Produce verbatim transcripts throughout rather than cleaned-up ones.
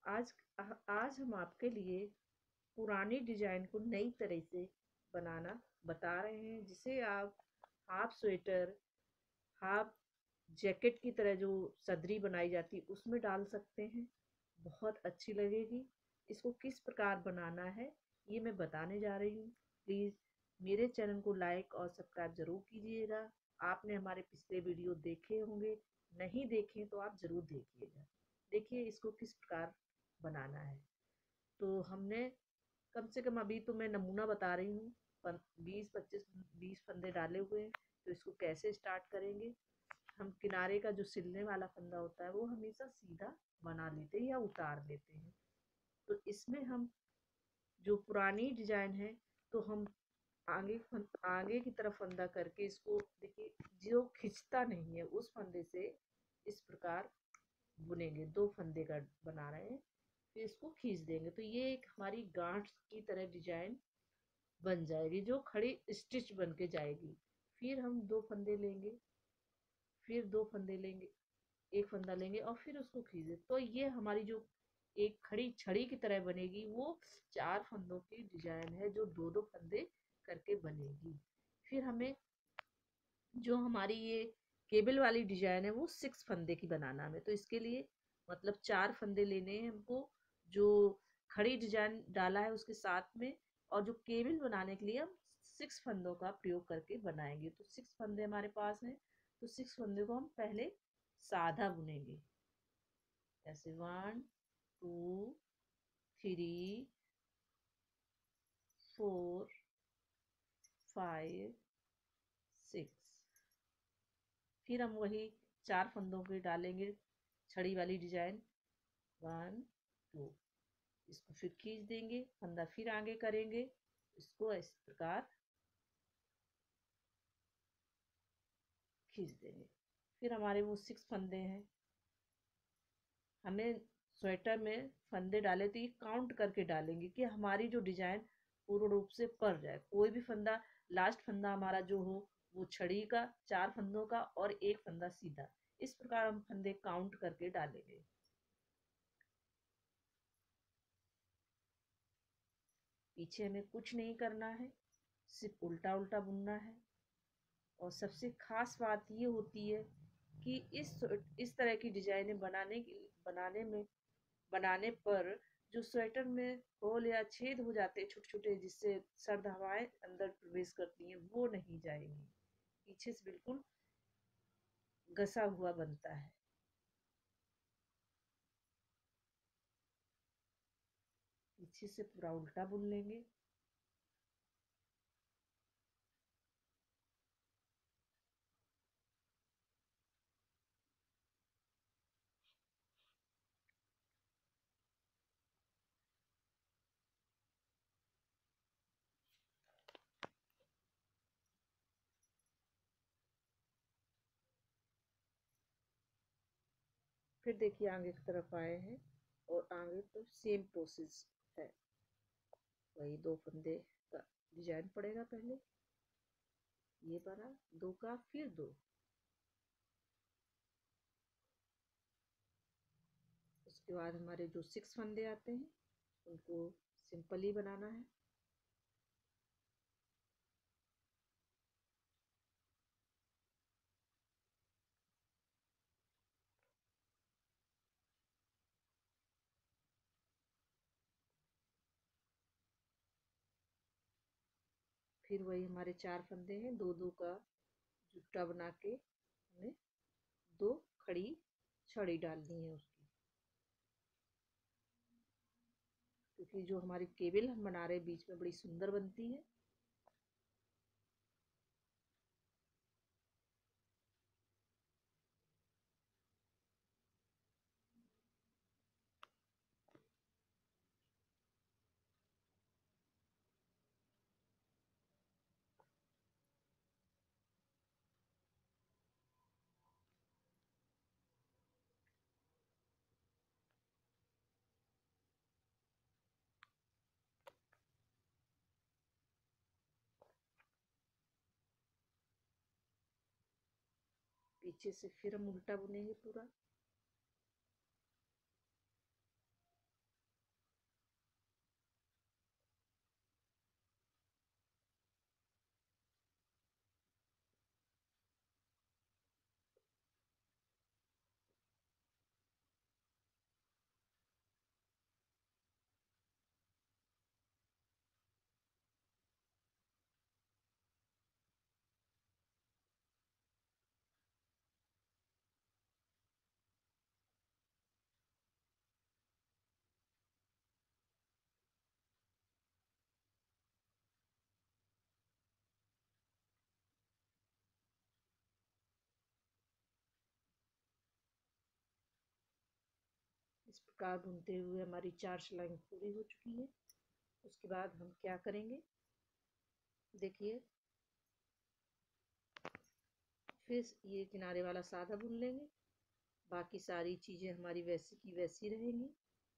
आज आज हम आपके लिए पुरानी डिजाइन को नई तरह से बनाना बता रहे हैं, जिसे आप हाफ स्वेटर, हाफ जैकेट की तरह जो सदरी बनाई जाती है उसमें डाल सकते हैं। बहुत अच्छी लगेगी। इसको किस प्रकार बनाना है ये मैं बताने जा रही हूँ। प्लीज़ मेरे चैनल को लाइक और सब्सक्राइब ज़रूर कीजिएगा। आपने हमारे पिछले वीडियो देखे होंगे, नहीं देखे तो आप ज़रूर देखिएगा। देखिए इसको किस प्रकार बनाना है। तो हमने कम से कम, अभी तो मैं नमूना बता रही हूँ, बीस पच्चीस बीस फंदे डाले हुए हैं। तो इसको कैसे स्टार्ट करेंगे, हम किनारे का जो सिलने वाला फंदा होता है वो हमेशा सीधा बना लेते हैं या उतार लेते हैं। तो इसमें हम जो पुरानी डिजाइन है, तो हम आगे फन, आगे की तरफ फंदा करके इसको देखिए, जो खिंचता नहीं है उस फंदे से इस प्रकार बुनेंगे। दो फंदे का बना रहे हैं, फिर इसको खींच देंगे तो ये एक हमारी गांठ की तरह डिजाइन बन जाएगी, जो खड़ी स्टिच बन के जाएगी। फिर हम दो फंदे लेंगे, फिर दो फंदे लेंगे, एक फंदा लेंगे और फिर उसको खींचे, तो ये हमारी जो एक खड़ी छड़ी की तरह बनेगी। वो चार फंदों की डिजाइन है जो दो दो फंदे करके बनेगी। फिर हमें जो हमारी ये केबल वाली डिजाइन है वो सिक्स फंदे की बनाना है। तो इसके लिए मतलब चार फंदे लेने हैं हमको, जो खड़ी डिजाइन डाला है उसके साथ में, और जो केबल बनाने के लिए हम सिक्स फंदों का प्रयोग करके बनाएंगे। तो सिक्स फंदे हमारे पास हैं, तो सिक्स फंदे को हम पहले साधा बुनेंगे। ऐसे one, two, three, four, five, six. फिर हम वही चार फंदों के डालेंगे छड़ी वाली डिजाइन, वन, टू। इसको फिर खींच देंगे, फंदा फिर आगे करेंगे, इसको इस प्रकार खींच देंगे। फिर हमारे वो सिक्स फंदे हैं। हमें स्वेटर में फंदे डाले तो ये काउंट करके डालेंगे कि हमारी जो डिजाइन पूर्ण रूप से पड़ जाए। कोई भी फंदा, लास्ट फंदा हमारा जो हो वो छड़ी का, चार फंदों का और एक फंदा सीधा, इस प्रकार हम फंदे काउंट करके डालेंगे। पीछे हमें कुछ नहीं करना है, सिर्फ उल्टा उल्टा बुनना है। और सबसे खास बात ये होती है कि इस इस तरह की डिजाइनें बनाने की बनाने में बनाने पर जो स्वेटर में होल या छेद हो जाते हैं छोटे छोटे, जिससे सर्द हवाएं अंदर प्रवेश करती हैं, वो नहीं जाएंगी। पीछे से बिल्कुल घसा हुआ बनता है। पीछे से पूरा उल्टा बुन लेंगे। फिर देखिए आगे की तरफ आए हैं, और आगे तो सेम प्रोसेस है। वही दो फंदे का डिजाइन पड़ेगा, पहले ये बना, दो का, फिर दो। उसके बाद हमारे जो सिक्स फंदे आते हैं उनको सिंपल ही बनाना है। फिर वही हमारे चार फंदे हैं, दो दो का जुट्टा बना के हमें दो खड़ी छड़ी डालनी है उसकी, क्योंकि जो हमारी केबल हम बना रहे हैं बीच में बड़ी सुंदर बनती है। पीछे से फिर हम उल्टा बुनेंगे पूरा। चटकार बुनते हुए हमारी चार सिलाई पूरी हो चुकी है। उसके बाद हम क्या करेंगे, देखिए फिर ये किनारे वाला सादा बुन लेंगे, बाकी सारी चीज़ें हमारी वैसी की वैसी रहेंगी।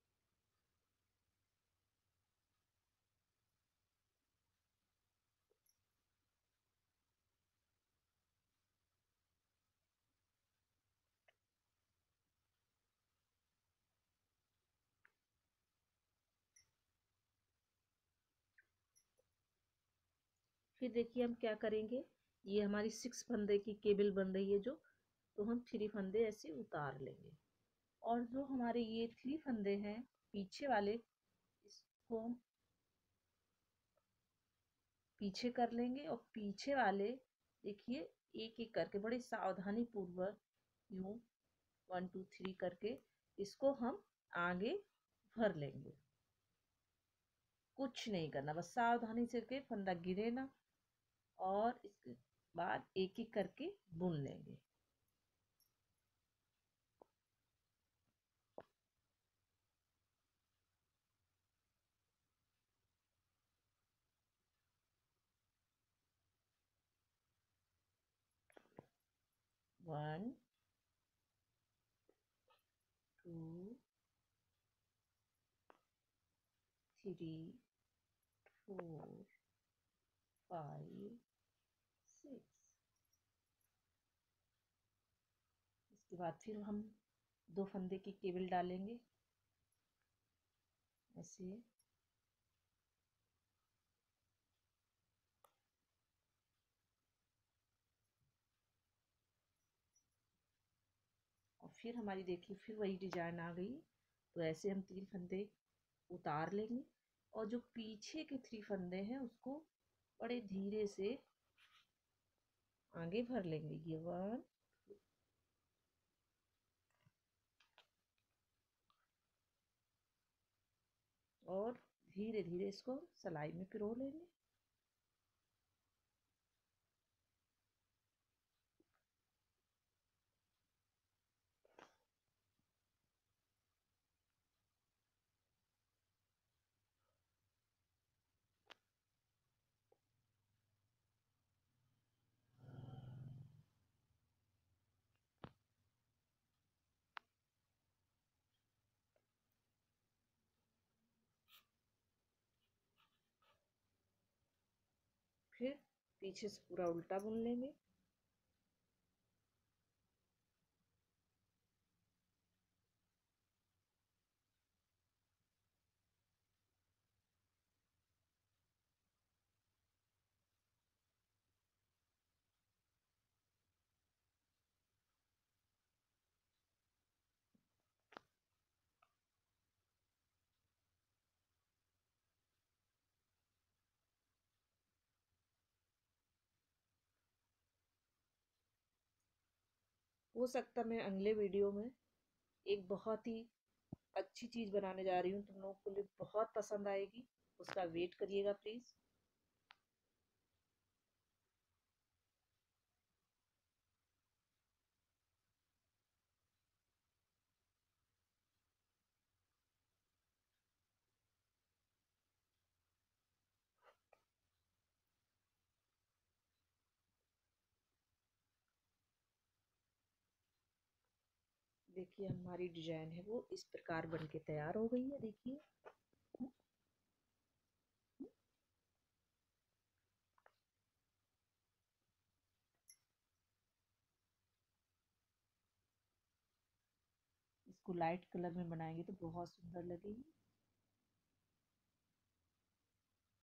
फिर देखिए हम क्या करेंगे, ये हमारी सिक्स फंदे की केबल बन रही है जो, तो हम थ्री फंदे ऐसे उतार लेंगे। और जो हमारे ये थ्री फंदे हैं पीछे वाले, इसको हम पीछे कर लेंगे और पीछे वाले देखिए एक एक करके बड़ी सावधानी पूर्वक यूं वन टू थ्री करके इसको हम आगे भर लेंगे। कुछ नहीं करना, बस सावधानी से के फंदा गिरे ना, और इसके बाद एक एक करके बुन लेंगे। One two three four five six. इसके बाद फिर हम दो फंदे की केबल डालेंगे ऐसे, और फिर हमारी देखिए फिर वही डिजाइन आ गई। तो ऐसे हम तीन फंदे उतार लेंगे और जो पीछे के थ्री फंदे हैं उसको बड़े धीरे से आगे भर लेंगे। ये वन, और धीरे धीरे इसको सिलाई में पिरो लेंगे। फिर पीछे से पूरा उल्टा बुन लेंगे। हो सकता मैं अगले वीडियो में एक बहुत ही अच्छी चीज़ बनाने जा रही हूँ, तुम लोगों को लिए बहुत पसंद आएगी, उसका वेट करिएगा प्लीज़। देखिए हमारी डिजाइन है वो इस प्रकार बन के तैयार हो गई है। देखिए इसको लाइट कलर में बनाएंगे तो बहुत सुंदर लगेगी।